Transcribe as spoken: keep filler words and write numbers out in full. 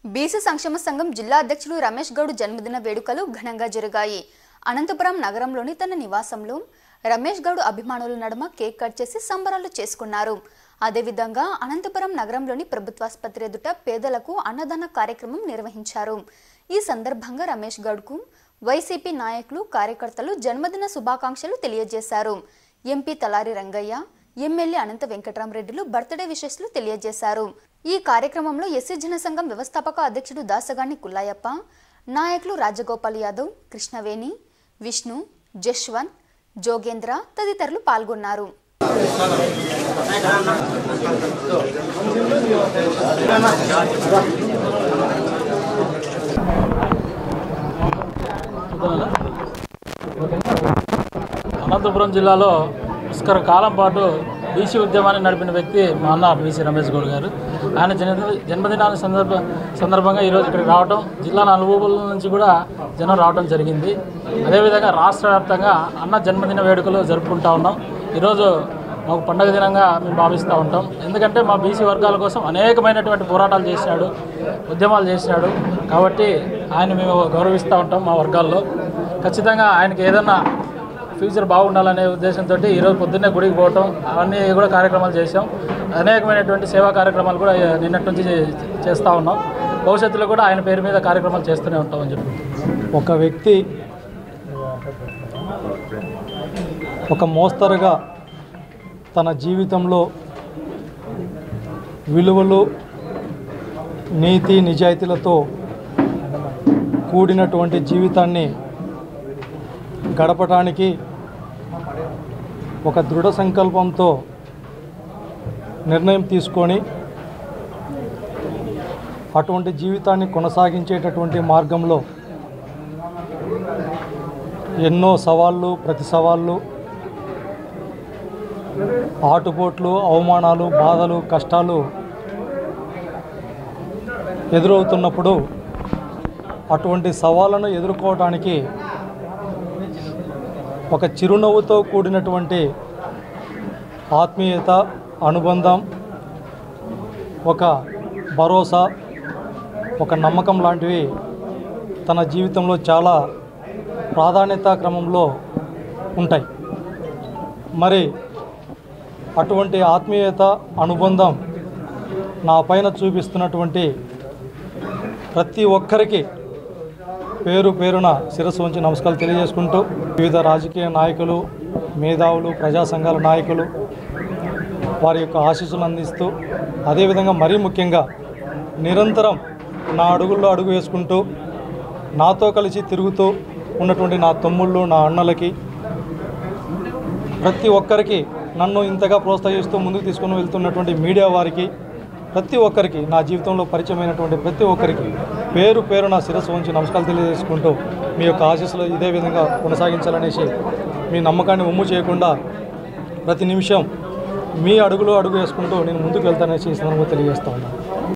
BC సంక్షేమ సంఘం జిల్లా అధ్యక్షులు రమేష్ గౌడ్ జన్మదిన వేడుకలు ఘనంగా జరిగాయి. అనంతపురం నగరంలోని తన నివాసంలో రమేష్ గౌడ్ అభిమానుల నడుమ కేక్ కట్ చేసి సంబరాలు చేసుకున్నారు. అదేవిధంగా అనంతపురం నగరంలోని ప్రభుత్వాసుపత్రి ఎదుట పేదలకు అన్నదాన కార్యక్రమం నిర్వహించారు. ఈ సందర్భంగా రమేష్ గౌడ్కు వైసీపీ నాయకులు కార్యకర్తలు జన్మదిన శుభాకాంక్షలు తెలియజేశారు. ఎంపీ తలారి రంగయ్య, ఎమ్మెల్యే అనంత వెంకటరామరెడ్డిలు బర్త్డే విషెస్లు తెలియజేశారు. ఈ కార్యక్రమంలో ఎస్సీ జనసంఘం వ్యవస్థాపక అధ్యక్షుడు దాసగాని కుల్లాయప్ప, నాయకులు రాజగోపాల్ యాదవ్, కృష్ణవేణి, విష్ణు, జశ్వంత్, జోగేంద్ర తదితరులు పాల్గొన్నారు. అనంతపురం జిల్లాలో పుష్కర కాలం పాటు బీసీ ఉద్యమాన్ని నడిపిన వ్యక్తి మా అన్న బీసీ రమేష్ గౌడ్ గారు. ఆయన జన్మ జన్మదినాన్ని సందర్భ సందర్భంగా ఈరోజు ఇక్కడికి రావడం, జిల్లా నలుమూలల నుంచి కూడా జనం రావడం జరిగింది. అదేవిధంగా రాష్ట్ర వ్యాప్తంగా అన్న జన్మదిన వేడుకలు జరుపుకుంటూ ఉన్నాం. ఈరోజు మాకు పండుగ దినంగా మేము భావిస్తూ ఉంటాం. ఎందుకంటే మా బీసీ వర్గాల కోసం అనేకమైనటువంటి పోరాటాలు చేసినాడు, ఉద్యమాలు చేసినాడు. కాబట్టి ఆయన మేము గౌరవిస్తూ ఉంటాం. మా వర్గాల్లో ఖచ్చితంగా ఆయనకి ఏదన్నా ఫ్యూచర్ బాగుండాలనే ఉద్దేశంతో ఈరోజు పొద్దున్నే గుడికి పోవటం, అవన్నీ కూడా కార్యక్రమాలు చేసాం. అనేకమైనటువంటి సేవా కార్యక్రమాలు కూడా నిన్నటి నుంచి చేస్తూ ఉన్నాం. భవిష్యత్తులో కూడా ఆయన పేరు మీద కార్యక్రమాలు చేస్తూనే ఉంటామని చెప్పి. ఒక వ్యక్తి ఒక మోస్తరుగా తన జీవితంలో విలువలు, నీతి, నిజాయితీలతో కూడినటువంటి జీవితాన్ని గడపడానికి ఒక దృఢ సంకల్పంతో నిర్ణయం తీసుకొని అటువంటి జీవితాన్ని కొనసాగించేటటువంటి మార్గంలో ఎన్నో సవాళ్ళు, ప్రతి సవాళ్ళు, ఆటుపోట్లు, అవమానాలు, బాధలు, కష్టాలు ఎదురవుతున్నప్పుడు అటువంటి సవాళ్ళను ఎదుర్కోవడానికి ఒక చిరునవ్వుతో కూడినటువంటి ఆత్మీయత, అనుబంధం, ఒక భరోసా, ఒక నమ్మకం లాంటివి తన జీవితంలో చాలా ప్రాధాన్యత క్రమంలో ఉంటాయి. మరి అటువంటి ఆత్మీయత, అనుబంధం నా పైన చూపిస్తున్నటువంటి ప్రతి ఒక్కరికి పేరు పేరున శిరస్సు వంచి నమస్కారాలు తెలియజేసుకుంటూ, వివిధ రాజకీయ నాయకులు, మేధావులు, ప్రజా సంఘాల నాయకులు వారి యొక్క ఆశీస్సులు అందిస్తూ, అదేవిధంగా మరీ ముఖ్యంగా నిరంతరం నా అడుగుల్లో అడుగు వేసుకుంటూ నాతో కలిసి తిరుగుతూ ఉన్నటువంటి నా తమ్ముళ్ళు, నా అన్నలకి, ప్రతి ఒక్కరికి, నన్ను ఇంతగా ప్రోత్సహిస్తూ ముందుకు తీసుకుని వెళ్తున్నటువంటి మీడియా వారికి, ప్రతి ఒక్కరికి, నా జీవితంలో పరిచయమైనటువంటి ప్రతి ఒక్కరికి పేరు పేరు నా శిరస్సు వంచి నమస్కారాలు తెలియజేసుకుంటూ మీ యొక్క ఆశీస్సులు ఇదే విధంగా కొనసాగించాలనేసి, మీ నమ్మకాన్ని ఒమ్ము చేయకుండా ప్రతి నిమిషం మీ అడుగులో అడుగు వేసుకుంటూ నేను ముందుకు వెళ్తాననేసి ఈ సందర్భంగా తెలియజేస్తా ఉన్నాను.